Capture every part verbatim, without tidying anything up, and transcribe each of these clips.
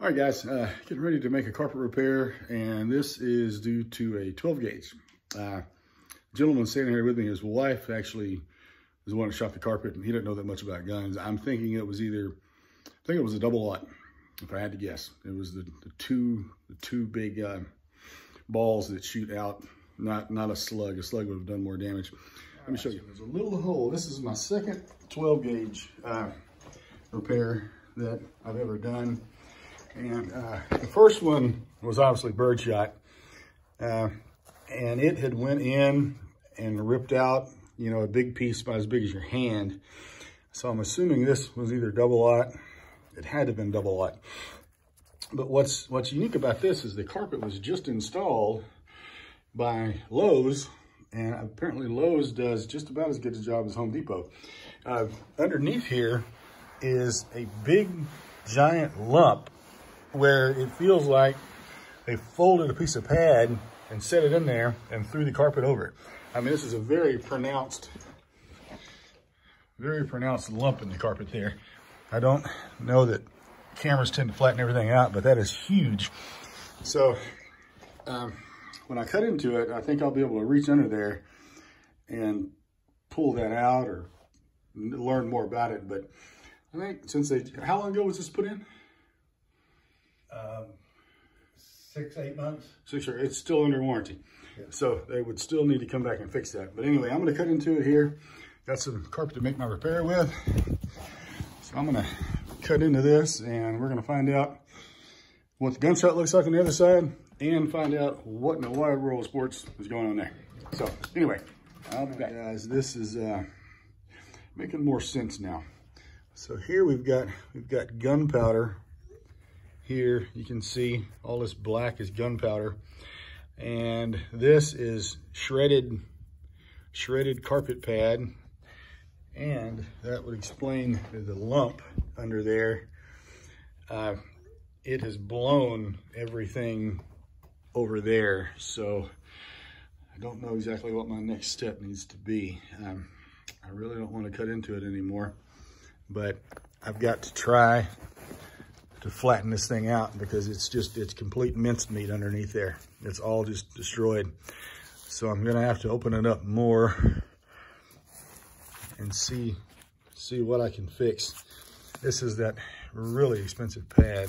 All right, guys, uh, getting ready to make a carpet repair, and this is due to a twelve gauge. Uh, gentleman standing here with me, his wife actually was the one that shot the carpet, and he didn't know that much about guns. I'm thinking it was either, I think it was a double aught, if I had to guess. It was the, the two the two big uh, balls that shoot out, not, not a slug. A slug would have done more damage. Let me show you. There's a little hole. This is my second twelve gauge uh, repair that I've ever done. And uh, the first one was obviously birdshot, uh, and it had went in and ripped out, you know, a big piece about as big as your hand. So I'm assuming this was either double aught. It had to have been double aught. But what's what's unique about this is the carpet was just installed by Lowe's, and apparently Lowe's does just about as good a job as Home Depot. Uh, underneath here is a big, giant lump where it feels like they folded a piece of pad and set it in there and threw the carpet over it. I mean, this is a very pronounced, very pronounced lump in the carpet there. I don't know that cameras tend to flatten everything out, but that is huge. So um, when I cut into it, I think I'll be able to reach under there and pull that out or learn more about it. But I think since they, how long ago was this put in? Um, six, eight months. Six or it's still under warranty. Yeah. So they would still need to come back and fix that. But anyway, I'm gonna cut into it here. Got some carpet to make my repair with. So I'm gonna cut into this and we're gonna find out what the gunshot looks like on the other side and find out what in the wide world of sports is going on there. So anyway, I'll be back. Guys, this is uh, making more sense now. So here we've got, we've got gunpowder. Here you can see all this black is gunpowder, and this is shredded shredded carpet pad, and that would explain the lump under there. Uh, it has blown everything over there, so I don't know exactly what my next step needs to be. Um, I really don't want to cut into it anymore, but I've got to try to flatten this thing out because it's just, it's complete minced meat underneath there. It's all just destroyed. So I'm gonna have to open it up more and see, see what I can fix. This is that really expensive pad.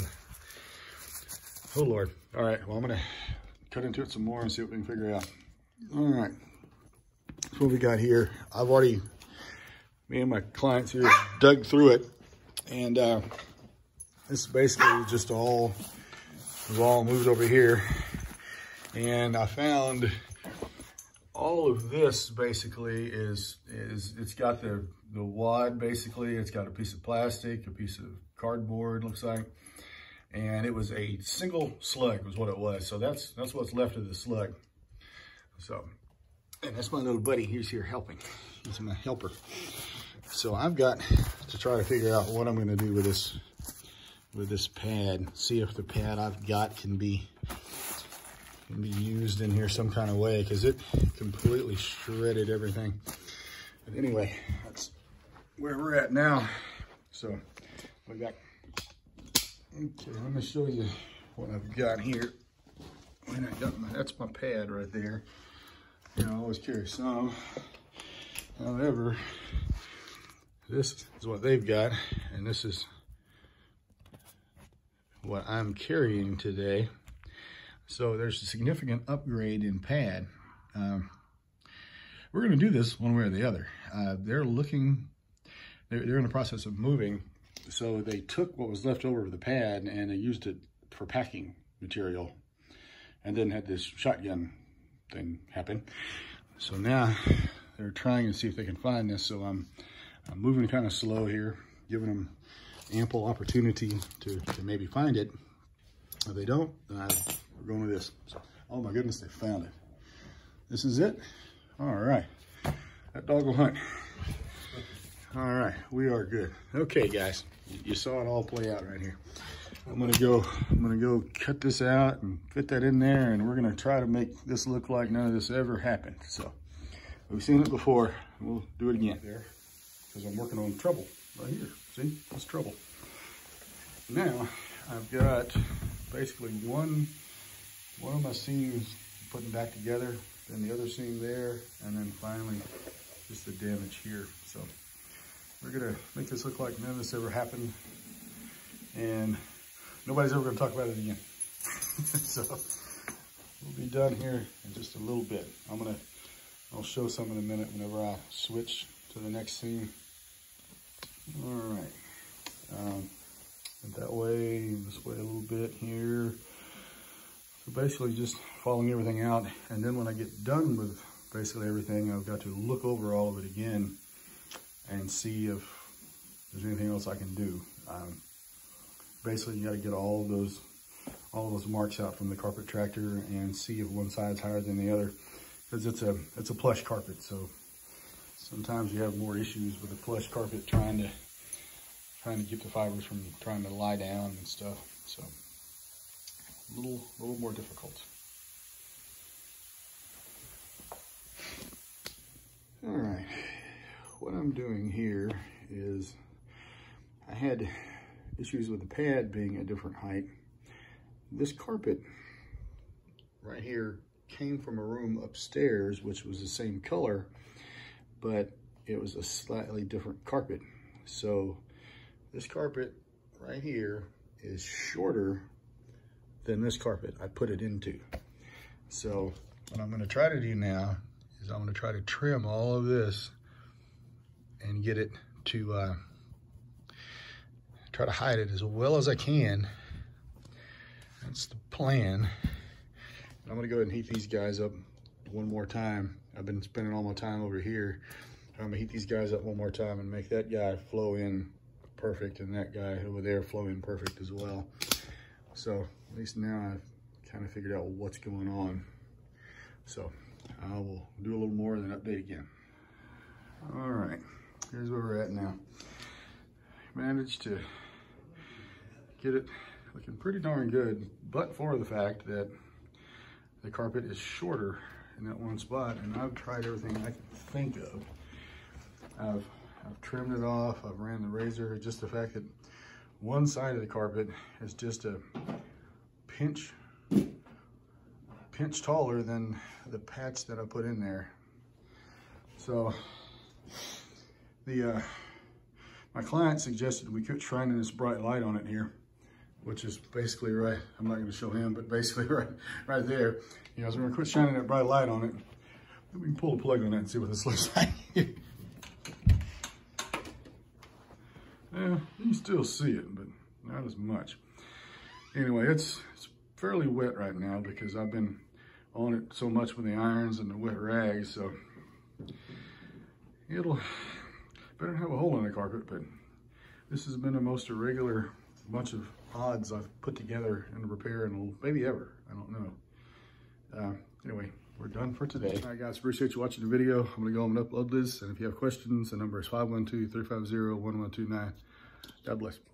Oh Lord. All right, well, I'm gonna cut into it some more and see what we can figure out. All right, that's what we got here. I've already, me and my clients here dug through it, and uh, this basically just all was all moved over here. And I found all of this basically is, is it's got the, the wad basically. It's got a piece of plastic, a piece of cardboard, looks like. And it was a single slug was what it was. So that's, that's what's left of the slug. So, and that's my little buddy. He's here helping. He's my helper. So I've got to try to figure out what I'm gonna do with this with this pad, see if the pad I've got can be can be used in here some kind of way, because it completely shredded everything. But anyway, that's where we're at now. So we got, okay, let me show you what I've got here. And I got my, that's my pad right there. You know, I always carry some. However, this is what they've got, and this is what I'm carrying today. So there's a significant upgrade in pad. Um, we're gonna do this one way or the other. Uh, they're looking, they're, they're in the process of moving. So they took what was left over of the pad and they used it for packing material, and then had this shotgun thing happen. So now they're trying to see if they can find this. So I'm, I'm moving kind of slow here, giving them ample opportunity to, to maybe find it. If they don't, then I, we're going with this. So, oh my goodness, they found it. This is it. All right, that dog will hunt. All right, we are good. Okay, guys, you saw it all play out right here. I'm gonna go. I'm gonna go cut this out and fit that in there, and we're gonna try to make this look like none of this ever happened. So we've seen it before. We'll do it again there, because I'm working on trouble right here. See, that's trouble. Now I've got basically one, one of my seams putting back together, then the other seam there, and then finally just the damage here. So we're gonna make this look like none of this ever happened, and nobody's ever gonna talk about it again. So we'll be done here in just a little bit. I'm gonna, I'll show some in a minute whenever I switch to the next seam. All right, um, and that way, this way a little bit here. So basically just following everything out, and then when I get done with basically everything, I've got to look over all of it again and see if there's anything else I can do. Um, basically, you got to get all of those all of those marks out from the carpet tractor and see if one side's higher than the other, because it's a it's a plush carpet. So sometimes you have more issues with a plush carpet trying to trying to keep the fibers from trying to lie down and stuff. So a little a little more difficult. All right, what I'm doing here is I had issues with the pad being a different height. This carpet right here came from a room upstairs, which was the same color, but it was a slightly different carpet. So this carpet right here is shorter than this carpet I put it into. So what I'm gonna try to do now is I'm gonna try to trim all of this and get it to uh, try to hide it as well as I can. That's the plan. I'm gonna go ahead and heat these guys up one more time. I've been spending all my time over here. I'm gonna heat these guys up one more time and make that guy flow in perfect and that guy over there flow in perfect as well. So at least now I've kind of figured out what's going on. So I will do a little more and then update again. All right, here's where we're at now. Managed to get it looking pretty darn good, but for the fact that the carpet is shorter in that one spot, and I've tried everything I can think of. I've, I've trimmed it off, I've ran the razor. Just the fact that one side of the carpet is just a pinch, pinch taller than the patch that I put in there. So the uh, my client suggested we could shining this bright light on it here, which is basically right, I'm not gonna show him, but basically right right there. You know, so we're gonna quit shining that bright light on it. We can pull the plug on that and see what this looks like. Yeah, you can still see it, but not as much. Anyway, it's, it's fairly wet right now because I've been on it so much with the irons and the wet rags, so it'll better have a hole in the carpet, but this has been the most irregular bunch of odds I've put together in a repair and maybe ever, I don't know. Uh, anyway, we're done for today. All right guys, appreciate you watching the video. I'm gonna go and upload this, and if you have questions, the number is five one two, three five zero, one one two nine. God bless.